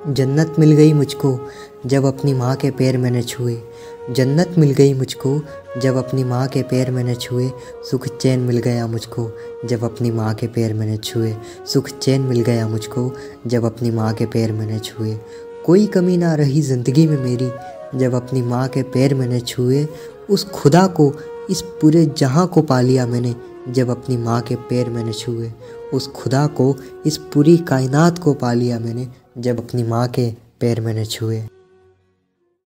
जन्नत मिल गई मुझको जब अपनी माँ के पैर मैंने छुए। जन्नत मिल गई मुझको जब अपनी माँ के पैर मैंने छुए। सुख चैन मिल गया मुझको जब अपनी माँ के पैर मैंने छुए। सुख चैन मिल गया मुझको जब अपनी माँ के पैर मैंने छुए। कोई कमी ना रही ज़िंदगी में मेरी जब अपनी माँ के पैर मैंने छुए। उस खुदा को, इस पूरे जहाँ को पा लिया मैंने जब अपनी माँ के पैर मैंने छुए। उस खुदा को, इस पूरी कायनात को पा लिया मैंने जब अपनी माँ के पैर मैंने छुए।